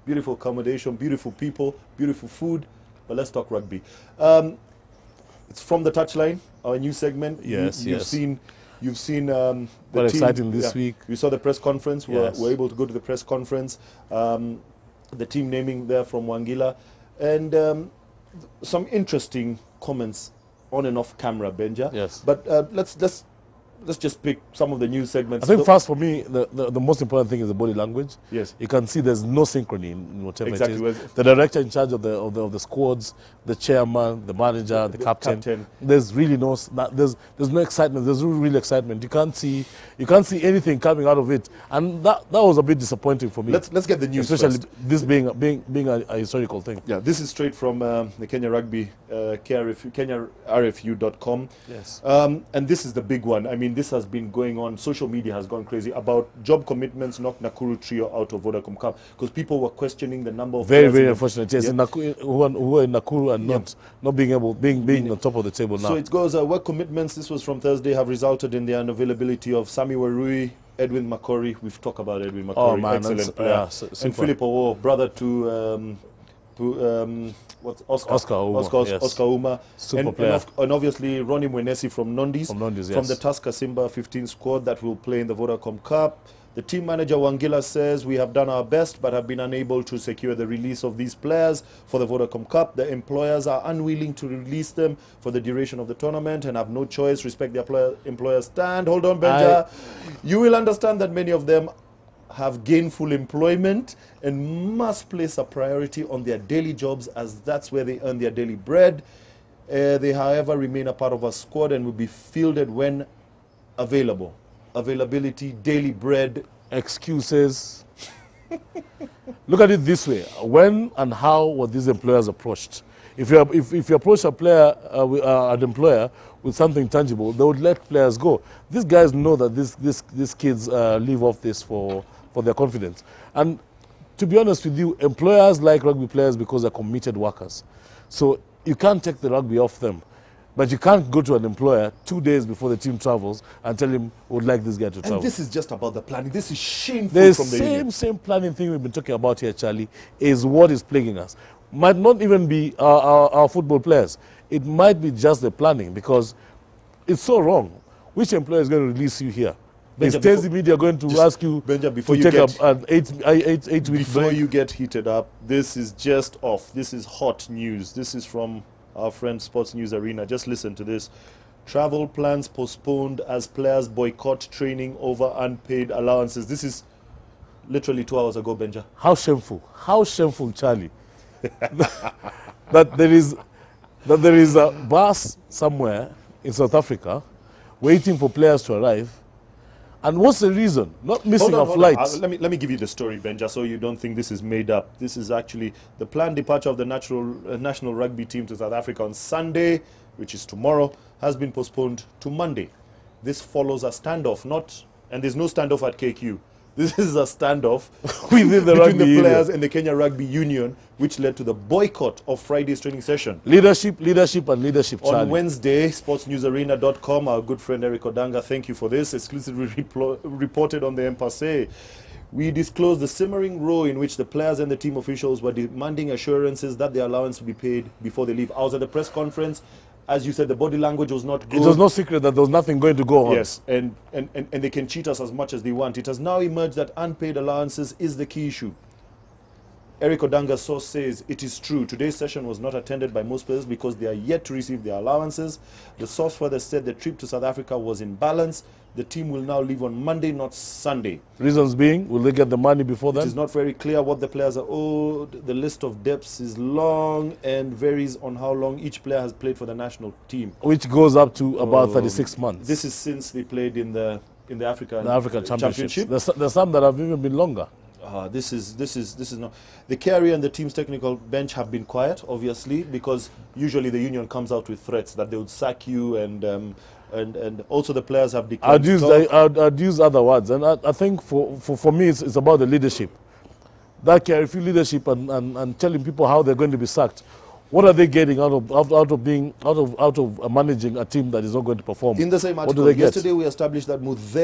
beautiful accommodation, beautiful people, beautiful food. But let's talk rugby. Um, it's From the Touchline, our new segment. Yes, you, you've yes. seen, you've seen um, the Quite team. exciting this week. We saw the press conference. We Yes. were able to go to the press conference. Um, the team naming there from Wangila, and um, some interesting comments on and off camera, Benja. Yes. But uh, let's let's let's just pick some of the news segments. I think The- first for me, the, the, the most important thing is the body language. Yes. You can see there's no synchrony in whatever Exactly. it Well, is. The director in charge of the, of the of the squads, the chairman, the manager, the, The captain. captain. There's really no s- that- there's there's no excitement. There's no real excitement. You can't see you can't see anything coming out of it, and that that was a bit disappointing for me. Let's let's get the news especially first. this being being being a, a historical thing. Yeah, this is straight from um, the Kenya Rugby, uh, K R F U, Kenya R F U dot com. Yes. Um, and this is the big one. I mean, this has been going on. Social media has gone crazy about job commitments knocked Nakuru Trio out of Vodacom Cup because people were questioning the number of Very players very in the- unfortunate. Yes, Yeah. in Nakuru, who, are, who are in Nakuru and Yeah. not not being able being being on top of the table now. So it goes, uh, work commitments, this was from Thursday, have resulted in the unavailability of Sami Warui, Edwin Makori. We've talked about Edwin Makori, Oh, man, excellent that's- player. yeah, su- and super. Philip Owo, brother to um, to, um, what's Oscar? Oscar Ouma, Oscar, yes. Oscar Ouma. Super and, and, player. of, and obviously Ronnie Mwenesi from Nondis. From Nondis, From yes. the Tusker Simba fifteen squad that will play in the Vodacom Cup. The team manager Wangila says, we have done our best but have been unable to secure the release of these players for the Vodacom Cup. The employers are unwilling to release them for the duration of the tournament and have no choice. Respect the employer, employer's stand. Hold on, Benja. You will understand that many of them have gainful employment and must place a priority on their daily jobs as that's where they earn their daily bread. Uh, they, however, remain a part of our squad and will be fielded when available. Availability, daily bread. Excuses. Look at it this way: when and how were these employers approached? If you if, if you approach a player, uh, with, uh, an employer with something tangible, they would let players go. These guys know that this this these kids uh, live off this for for their confidence. And to be honest with you, employers like rugby players because they're committed workers. So you can't take the rugby off them. But you can't go to an employer two days before the team travels and tell him we would like this guy to travel. And this is just about the planning. This is shameful The from the same union. same planning thing we've been talking about here, Charlie, is what is plaguing us. Might not even be our, our, our football players. It might be just the planning because it's so wrong. Which employer is going to release you here? Is Benja, TEZI before- Media going to just- ask you Benja, before to you take get- a, an eight, eight, eight week Before break? you get heated up, this is just off. This is hot news. This is from our friend Sports News Arena. Just listen to this. Travel plans postponed as players boycott training over unpaid allowances. This is literally two hours ago, Benja. How shameful! How shameful, Charlie! that there is that there is a bus somewhere in South Africa waiting for players to arrive. And what's the reason? Not missing Hold on, a hold flight. on. Uh, let me let me give you the story, Benja, so you don't think this is made up. This is actually the planned departure of the natural, uh, national rugby team to South Africa on Sunday, which is tomorrow, has been postponed to Monday. This follows a standoff, not and there's no standoff at K Q. This is a standoff Within the between rugby the union. players and the Kenya Rugby Union, which led to the boycott of Friday's training session. Leadership, leadership, and leadership, Charlie. On Wednesday, sports news arena dot com, our good friend Eric Odanga, thank you for this, exclusively replo- reported on the Empasse. We disclosed the simmering row in which the players and the team officials were demanding assurances that their allowance will be paid before they leave. I was at the press conference. As you said, the body language was not good. It was no secret that there was nothing going to go on. Yes, and, and, and, and they can cheat us as much as they want. It has now emerged that unpaid allowances is the key issue. Eric Odanga's source says it is true. Today's session was not attended by most players because they are yet to receive their allowances. The source further said the trip to South Africa was in balance. The team will now leave on Monday, not Sunday. Reasons being, will they get the money before It then? is not very clear what the players are owed. The list of debts is long and varies on how long each player has played for the national team. Which goes up to about Oh, thirty-six months. This is since they played in the in the African, the African Championships. Championship. There's, there's some that have even been longer. Uh, this is this is this is not the carrier and the team's technical bench have been quiet, obviously, because usually the union comes out with threats that they would sack you, and um, and and also the players have declared. I'd use, I, I'd, I'd use other words, and I, I think for, for, for me it's, it's about the leadership. That carry leadership and, and, and telling people how they're going to be sacked. What are they getting out of out, out of being out of out of uh, managing a team that is not going to perform? In the same What article, do they get? yesterday we established that Muthe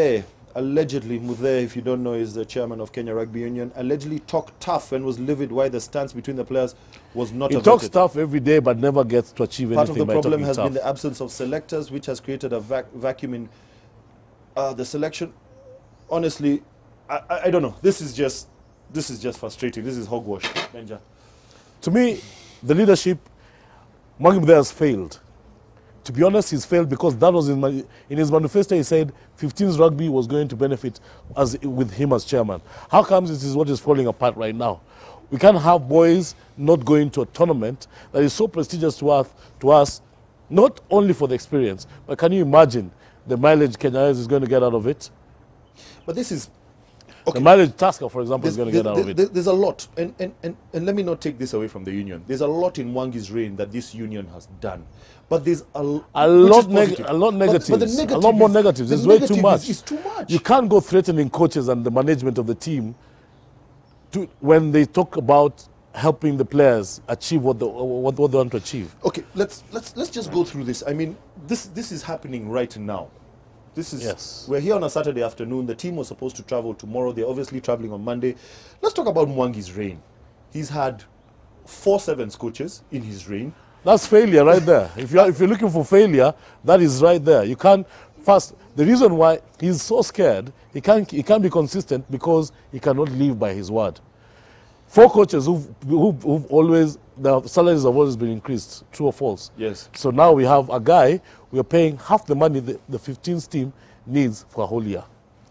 allegedly, Muthe, if you don't know, is the chairman of Kenya Rugby Union, allegedly talked tough and was livid why the stance between the players was not He averted. talks tough every day but never gets to achieve Part anything of the by problem talking has tough. been the absence of selectors, which has created a vac vacuum in uh, the selection. Honestly, I, I, I don't know. This is just this is just frustrating. This is hogwash, Benja. To me, the leadership, Mwangi Muthe has failed. To be honest, he's failed because that was in, my, in his manifesto. He said fifteen's rugby was going to benefit as with him as chairman. How comes this is what is falling apart right now? We can't have boys not going to a tournament that is so prestigious to us, to us, not only for the experience, but can you imagine the mileage Kenya is going to get out of it? But this is The mileage Tasker, for example, There's, is going to get there- out of there- it. there's a lot, and, and, and, and let me not take this away from the union. There's a lot in Mwangi's reign that this union has done, but there's a, l- A which lot, is neg positive. a lot But- negatives. but the a negative lot more is- negatives. the It's way too negative much. is- is too much. You can't go threatening coaches and the management of the team to, when they talk about helping the players achieve what, the, what, what they want to achieve. Okay, let's let's let's just go through this. I mean, this this is happening right now. This is Yes. We're here on a Saturday afternoon. The team was supposed to travel tomorrow. They're obviously traveling on Monday. Let's talk about Mwangi's reign. He's had four sevens coaches in his reign. That's failure right there. If you're, if you're looking for failure, that is right there. You can't, first, the reason why he's so scared, he can't, he can't be consistent because he cannot live by his word. Four coaches who've, who've, who've always, their salaries have always been increased, true or false? Yes. So now we have a guy, we are paying half the money the, the fifteenth team needs for a whole year.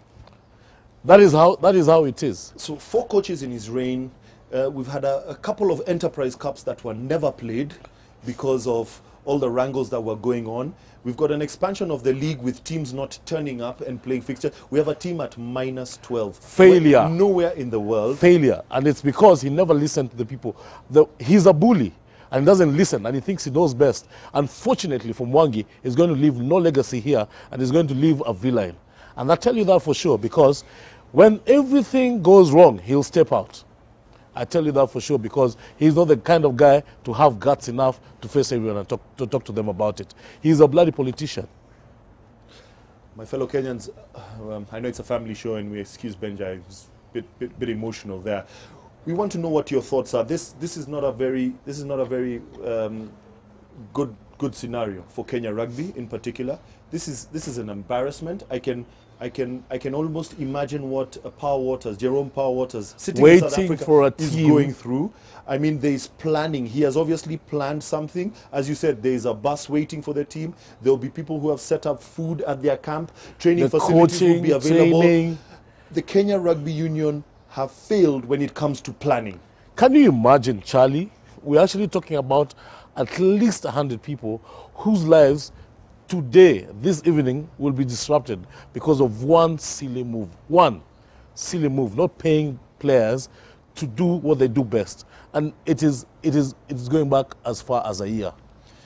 That is how, that is how it is. So four coaches in his reign. Uh, we've had a, a couple of Enterprise Cups that were never played because of all the wrangles that were going on. We've got an expansion of the league with teams not turning up and playing fixture. We have a team at minus twelve. Failure. We're nowhere in the world. Failure, and it's because he never listened to the people. The, he's a bully and doesn't listen, and he thinks he knows best. Unfortunately for Mwangi, he's going to leave no legacy here, and he's going to leave a villain. And I tell you that for sure, because when everything goes wrong, he'll step out. I tell you that for sure, because he's not the kind of guy to have guts enough to face everyone and talk to, talk to them about it. He's a bloody politician. My fellow Kenyans, uh, um, I know it's a family show, and we excuse Benja. It's a bit, bit, bit emotional there. We want to know what your thoughts are. This this is not a very this is not a very um, good good scenario for Kenya Rugby in particular. This is this is an embarrassment. I can I can I can almost imagine what a Power Waters, Jerome Power Waters, sitting in South Waiting Africa for a is team. going through. I mean, there is planning. He has obviously planned something. As you said, there is a bus waiting for the team. There will be people who have set up food at their camp. Training The facilities will coaching, be available. training. The Kenya Rugby Union have failed when it comes to planning. Can you imagine, Charlie? We're actually talking about at least one hundred people whose lives today, this evening, will be disrupted because of one silly move. One silly move, not paying players to do what they do best. And it is, it is, it is going back as far as a year.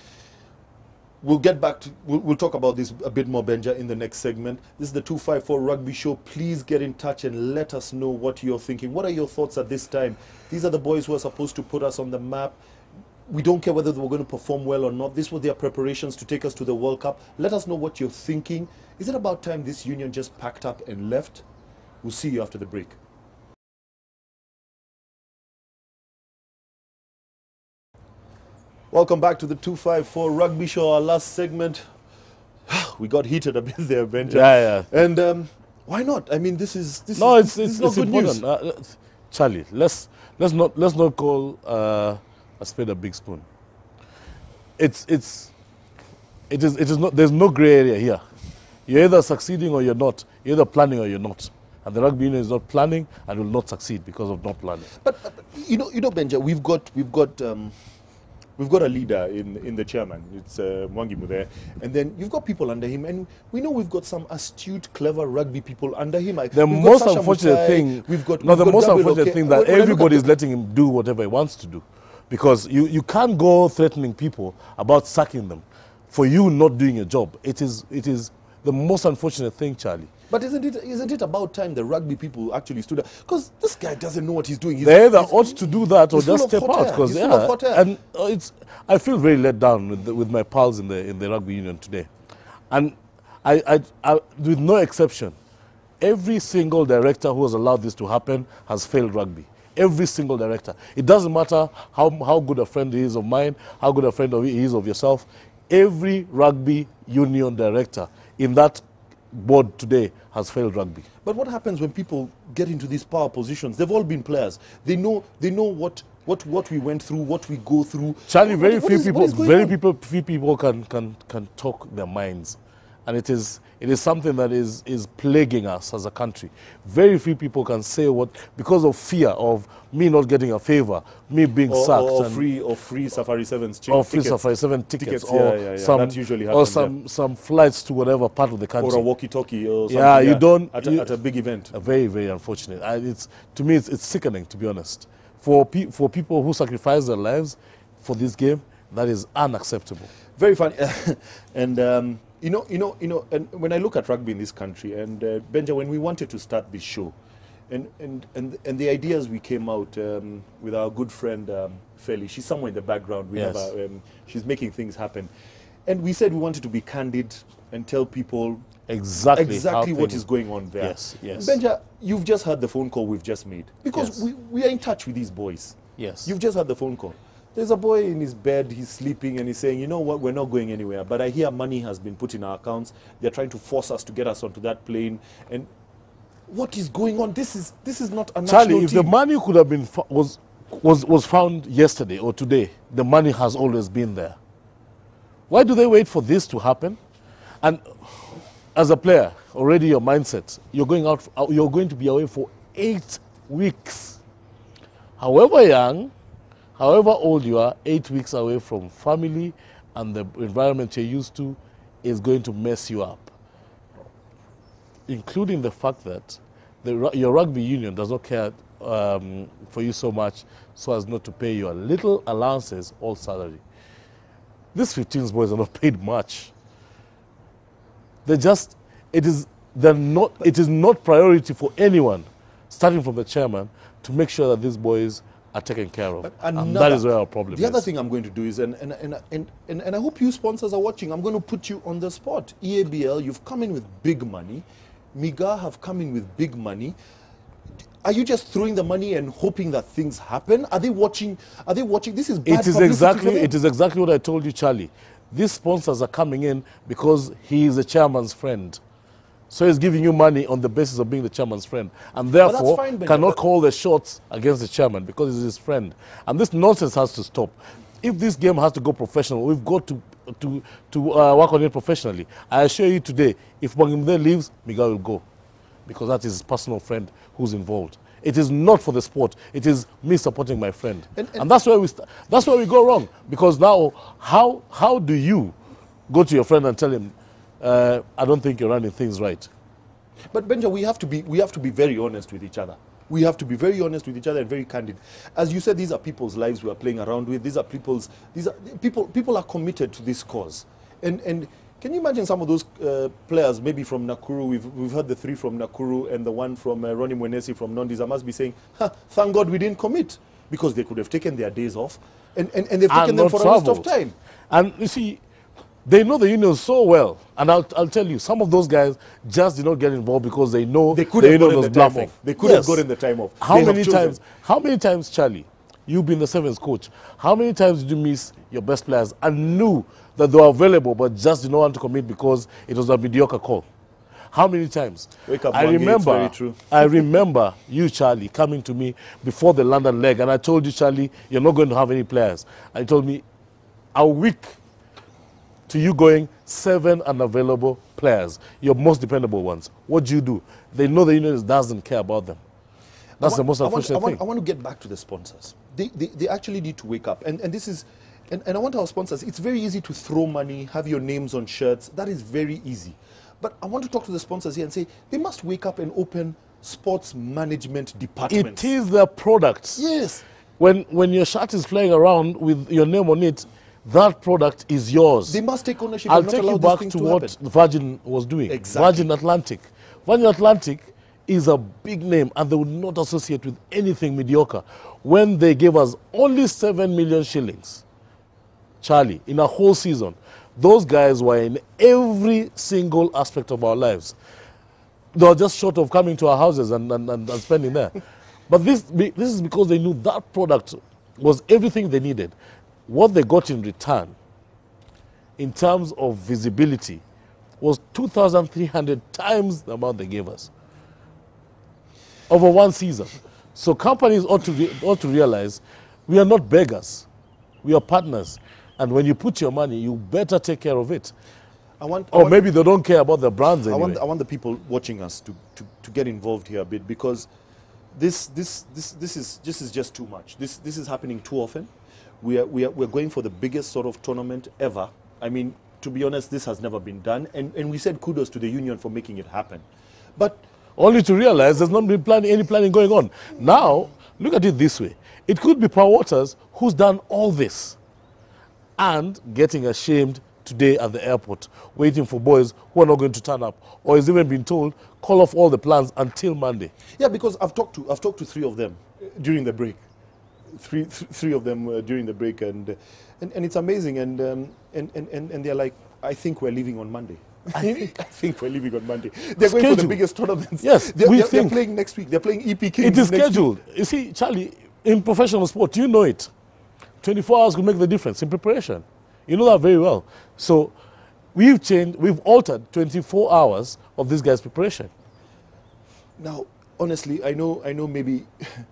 We'll get back to, we'll, we'll talk about this a bit more, Benja, in the next segment. This is the two five four Rugby Show. Please get in touch and let us know what you're thinking. What are your thoughts at this time? These are the boys who are supposed to put us on the map. We don't care whether we're going to perform well or not. These were their preparations to take us to the World Cup. Let us know what you're thinking. Is it about time this union just packed up and left? We'll see you after the break. Welcome back to the two five four Rugby Show, our last segment. We got heated a bit there, Benja. Yeah, yeah. And um, why not? I mean, this is this No, is, it's this it's, is not it's good important. news. Uh, uh, Charlie, let's let's not let's not call uh, a spade a big spoon. It's it's it is it is not. There's no gray area here. You're either succeeding or you're not. You're either planning or you're not. And the rugby union is not planning and will not succeed because of not planning. But, but you know, you know, Benja, we've got we've got um, we've got a leader in in the chairman. It's uh, Mwangi Muthe, and then you've got people under him, and we know we've got some astute, clever rugby people under him. I, The we've got most Sasha unfortunate Mutai, thing, we've got no, we've the got most Gabriel unfortunate Oke- thing that when- when I look at everybody is the- letting him do whatever he wants to do, because you you can't go threatening people about sacking them for you not doing your job. It is it is the most unfortunate thing, Charlie. But isn't it isn't it about time the rugby people actually stood up? Because this guy doesn't know what he's doing. He's, They either he's- ought to do that or he's full just of step hot out, air. because He's yeah, full of hot air. and uh, it's. I feel very let down with the, with my pals in the in the rugby union today, and I, I, I with no exception, Every single director who has allowed this to happen has failed rugby. Every single director. It doesn't matter how, how good a friend he is of mine, how good a friend of he is of yourself. Every rugby union director in that board today has failed rugby. But what happens when people get into these power positions? They've all been players. They know they know what what what we went through, what we go through. Charlie, very what, what few is, people, very on? people, few people can can can talk their minds, and it is it is something that is is plaguing us as a country. Very few people can say what, because of fear of me not getting a favor, me being or, sacked, or, or and free or free Safari Sevens, or free tickets. Safari Seven tickets, Tickets, or yeah, yeah, yeah. some That usually or happens, some some flights to whatever part of the country. or a walkie-talkie or something. Yeah, you don't at, you, a, at a big event. Uh, very, very unfortunate. I, it's to me, it's, it's sickening, to be honest. For pe for people who sacrifice their lives for this game, that is unacceptable. Very funny, and um, you know, you know, you know. And when I look at rugby in this country, and uh, Benja, when we wanted to start this show, and and and and the ideas we came out um, with our good friend um, Feli. She's somewhere in the background. We Yes. have a, um, she's making things happen, and we said we wanted to be candid and tell people Exactly, exactly how what things- is going on there. Yes, yes. Benja, you've just had the phone call we've just made, because Yes. we, we are in touch with these boys. Yes. You've just had the phone call. There's a boy in his bed, he's sleeping, and he's saying, you know what, we're not going anywhere, but I hear money has been put in our accounts. They're trying to force us to get us onto that plane. And what is going on? This is this is not a national Charlie, if team. the money could have been fo- was was was found yesterday or today, the money has always been there. Why do they wait for this to happen? And as a player, already your mindset, you're going out, you're going to be away for eight weeks. However young, however old you are, eight weeks away from family and the environment you're used to is going to mess you up. Including the fact that the, ru- your rugby union does not care um, for you so much so as not to pay your little allowances or salary. These fifteen boys are not paid much. They just, it is, they're not, it is not priority for anyone, starting from the chairman, to make sure that these boys are taken care of. But And another- that is where our problem The is. other thing I'm going to do is, and, and, and, and, and, and I hope you sponsors are watching, I'm going to put you on the spot. E A B L, you've come in with big money. Miga have come in with big money. Are you just throwing the money and hoping that things happen? Are they watching? Are they watching? This is bad It is publicity exactly for them. it is exactly what I told you, Charlie. These sponsors are coming in because he is a chairman's friend. So he's giving you money on the basis of being the chairman's friend. And that's therefore fine, Benja, cannot but- call the shots against the chairman because he's his friend. And this nonsense has to stop. If this game has to go professional, we've got to to to uh, work on it professionally. I assure you today, if Bangimde leaves, Miguel will go. Because that is his personal friend who's involved. It is not for the sport. It is me supporting my friend. And- And, and- that's where we st- that's where we go wrong. Because now, how how do you go to your friend and tell him, uh, I don't think you're running things right? But Benja, we have to be we have to be very honest with each other. We have to be very honest with each other and very candid. As you said, these are people's lives we are playing around with. These are people's these are people people are committed to this cause. And and can you imagine some of those uh, players, maybe from Nakuru? We've we've heard the three from Nakuru and the one from uh, Ronnie Mwenesi from Nondis. I must be saying, ha, thank God we didn't commit, because they could have taken their days off, and and, and they've taken And them not for a waste of traveled. time. And you see, they know the union so well. And I'll, I'll tell you, some of those guys just did not get involved because they know They could the have union gotten was the time bluffing. off. They could have gotten the time off. How They have many chosen. times? How many times, Charlie? You've been the sevens coach. How many times did you miss your best players and knew that they were available but just did not want to commit because it was a mediocre call? How many times? Wake up, I Wangi, it's remember. very true. I remember you, Charlie, coming to me before the London leg, and I told you, Charlie, you're not going to have any players. And you told me, a week to you going seven unavailable players, your most dependable ones. What do you do? They know the union doesn't care about them. That's I the want- most I want, unfortunate I want, thing. I want to get back to the sponsors. They, they, they actually need to wake up. And, and this is, and, and I want our sponsors, it's very easy to throw money, have your names on shirts. That is very easy. But I want to talk to the sponsors here and say, they must wake up and open sports management departments. It is their products. Yes. When, when your shirt is flying around with your name on it, that product is yours. They must take ownership I'll and not take allow you these back things to to what happen. Virgin was doing. Exactly. Virgin Atlantic. Virgin Atlantic is a big name, and they would not associate with anything mediocre. When they gave us only seven million shillings, Charlie, in a whole season, those guys were in every single aspect of our lives. they were just short of coming to our houses and, and, and, and spending there. But this, this is because they knew that product was everything they needed. What they got in return, in terms of visibility, was two thousand three hundred times the amount they gave us over one season. So companies ought to, re ought to realize we are not beggars. We are partners. And when you put your money, you better take care of it. I want, I or want, maybe they don't care about the brands anyway. I want, I want the people watching us to, to, to get involved here a bit, because this, this, this, this, is, this is just too much. This, this is happening too often. We are, we are, we're going for the biggest sort of tournament ever. I mean, to be honest, this has never been done. And, and we said kudos to the union for making it happen. But only to realize there's not been planning, any planning going on. Now, look at it this way. It could be Power Waters who's done all this and getting ashamed today at the airport, waiting for boys who are not going to turn up, or has even been told, call off all the plans until Monday. Yeah, because I've talked to, I've talked to three of them during the break. Three, th three of them uh, during the break, and, uh, and and it's amazing. And, um, and and and and they're like, I think we're leaving on Monday. I think, I think we're leaving on Monday. They're going Schedule. for the biggest tournaments. Yes, they're, we they're, think. they're playing next week. They're playing E P Kings. It is next scheduled. Week. You see, Charlie, in professional sport, you know it. twenty-four hours will make the difference in preparation. You know that very well. So we've changed, we've altered twenty-four hours of this guy's preparation. Now, honestly, I know, I know maybe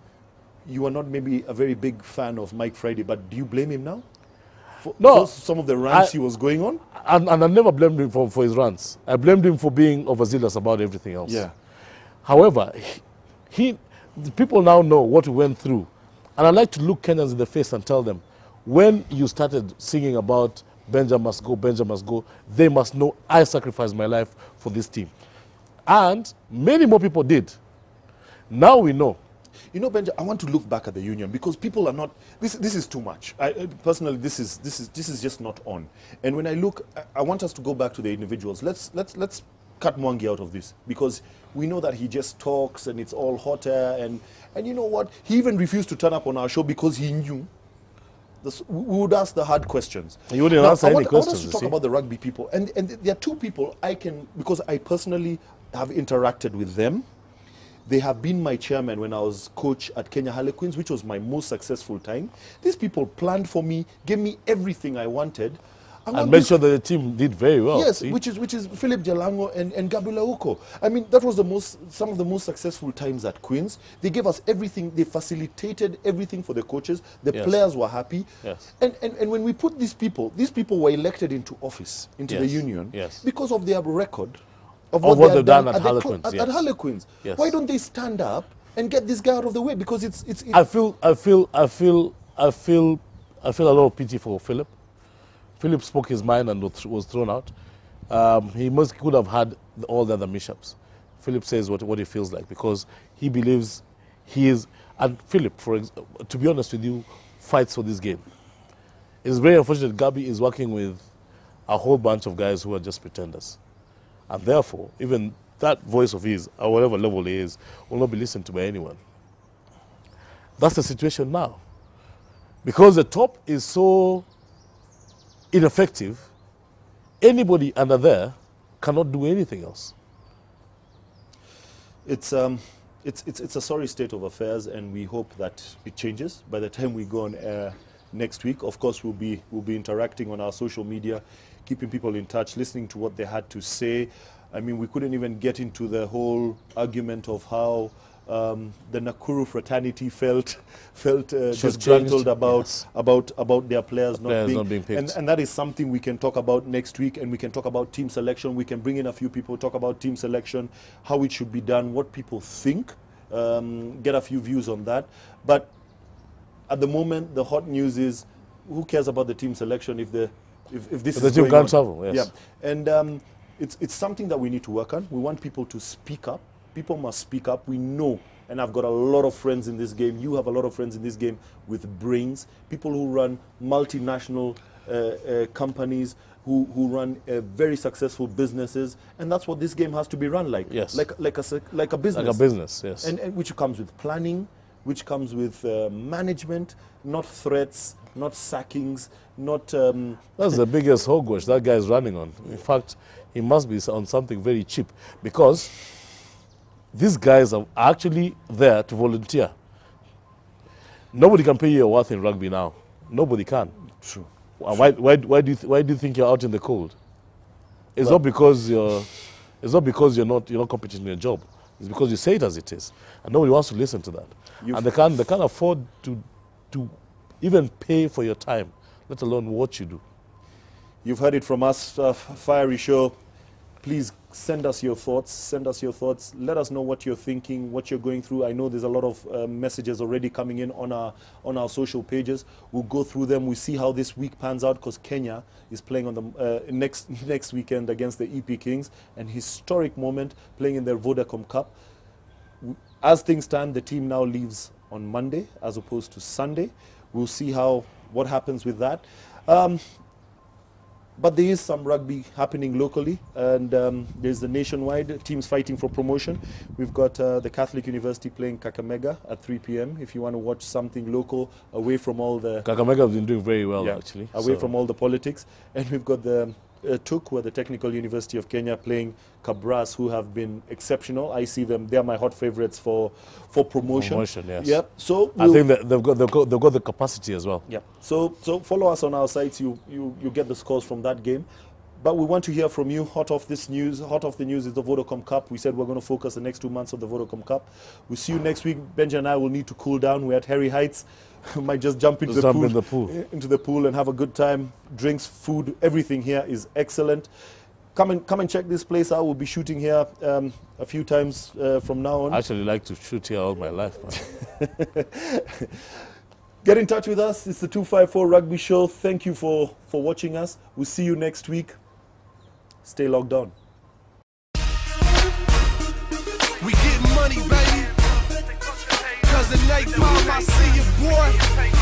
you are not maybe a very big fan of Mike Friday, but do you blame him now? For, No. for some of the rants I- he was going on? And, and I never blamed him for, for his rants. I blamed him for being overzealous about everything else. Yeah. However, he, he, the people now know what we went through. And I'd like to look Kenyans in the face and tell them, when you started singing about Benja must go, Benja must go, they must know I sacrificed my life for this team. And many more people did. Now we know. You know, Benja, I want to look back at the union because people are not. This this is too much. I, I, personally, this is this is this is just not on. And when I look, I, I want us to go back to the individuals. Let's let's let's cut Mwangi out of this, because we know that he just talks and it's all hot air. And and you know what? He even refused to turn up on our show because he knew. This, we would ask the hard questions. You wouldn't Now, answer I any want, questions, I want us to you talk see. about the rugby people, and and there are two people I can, because I personally have interacted with them. They have been my chairman when I was coach at Kenya Harlequins, which was my most successful time. These people planned for me, gave me everything I wanted. I want And made this- sure that the team did very well. Yes, see? which is which is Philip Jalango and, and Gabriel Uko. I mean, that was the most some of the most successful times at Queens. They gave us everything. They facilitated everything for the coaches. The Yes. players were happy. Yes. And, and and when we put these people, these people were elected into office, into the Yes. union, Yes. because of their record Of they what had they've done at the cl- Harlequins, At, yes. at Harlequins. Yes. Why don't they stand up and get this guy out of the way? Because it's it's. it- I feel, I feel, I feel, I feel, I feel a lot of pity for Philip. Philip spoke his mind and was- was thrown out. Um, he must could have had the- all the other mishaps. Philip says what what he feels like, because he believes he is. And Philip, for ex to be honest with you, fights for this game. It's very unfortunate Gabi is working with a whole bunch of guys who are just pretenders, and therefore even that voice of his, at whatever level he is, will not be listened to by anyone. That's the situation now. Because the top is so ineffective, anybody under there cannot do anything else. It's um, it's it's it's a sorry state of affairs, and we hope that it changes by the time we go on air next week. Of course, we'll be we'll be interacting on our social media, keeping people in touch, listening to what they had to say. I mean, we couldn't even get into the whole argument of how um, the Nakuru fraternity felt felt uh, disgruntled about Yes. about about their players, not, Players being, not being picked. And, and that is something we can talk about next week, and we can talk about team selection. We can bring in a few people, talk about team selection, how it should be done, what people think, um, get a few views on that. But at the moment, the hot news is, who cares about the team selection if the if, if this If is the team going can't on? travel, yes. Yeah, and um, it's it's something that we need to work on. We want people to speak up. People must speak up. We know, and I've got a lot of friends in this game. You have a lot of friends in this game with brains. People who run multinational uh, uh, companies, who who run uh, very successful businesses, and that's what this game has to be run like. Yes. Like like a sec- like a business. Like a business, yes. And, and which comes with planning, which comes with uh, management, not threats, not sackings, not. Um, That's the biggest hogwash that guy is running on. In fact, he must be on something very cheap, because these guys are actually there to volunteer. Nobody can pay you your worth in rugby now. Nobody can. True. Why, why, why, do you th why do you think you're out in the cold? It's Well, not because you're, it's not because you're not, you're not competent in your job. It's because you say it as it is, and nobody wants to listen to that. You've- And they can't, they can't afford to, to even pay for your time, let alone what you do. You've heard it from us, uh, Fiery Show. Please send us your thoughts. Send us your thoughts. Let us know what you're thinking, what you're going through. I know there's a lot of uh, messages already coming in on our on our social pages. We'll go through them. We'll see how this week pans out, because Kenya is playing on the uh, next next weekend against the E P Kings, an historic moment, playing in their Vodacom Cup. As things stand, the team now leaves on Monday as opposed to Sunday. We'll see how what happens with that. Um, But there is some rugby happening locally, and um, there's the nationwide teams fighting for promotion. We've got uh, the Catholic University playing Kakamega at three p m if you want to watch something local, away from all the... Kakamega has been doing very well, Yeah, actually. away so- from all the politics. And we've got the uh, Tuk, where the Technical University of Kenya, playing Kabras, who have been exceptional. I see them, they're my hot favorites for, for promotion. Promotion, yes. Yep. So I we'll- think that they've got, they've got, they've got the capacity as well. Yeah. So so follow us on our sites. You you you get the scores from that game. But we want to hear from you. Hot off this news. Hot off the news is the Vodacom Cup. We said we're going to focus the next two months on the Vodacom Cup. We'll see you next week. Benji and I will need to cool down. We're at Harry Heights. Might just jump into Just the jump pool, in the pool. into the pool and have a good time. Drinks, food, everything here is excellent. Come and come and check this place out. We'll be shooting here um, a few times uh, from now on. I actually like to shoot here all my life, man. Get in touch with us. It's the two five four Rugby Show. Thank you for, for watching us. We'll see you next week. Stay logged on. We get money, baby. Cause the night bomb, I see you, boy.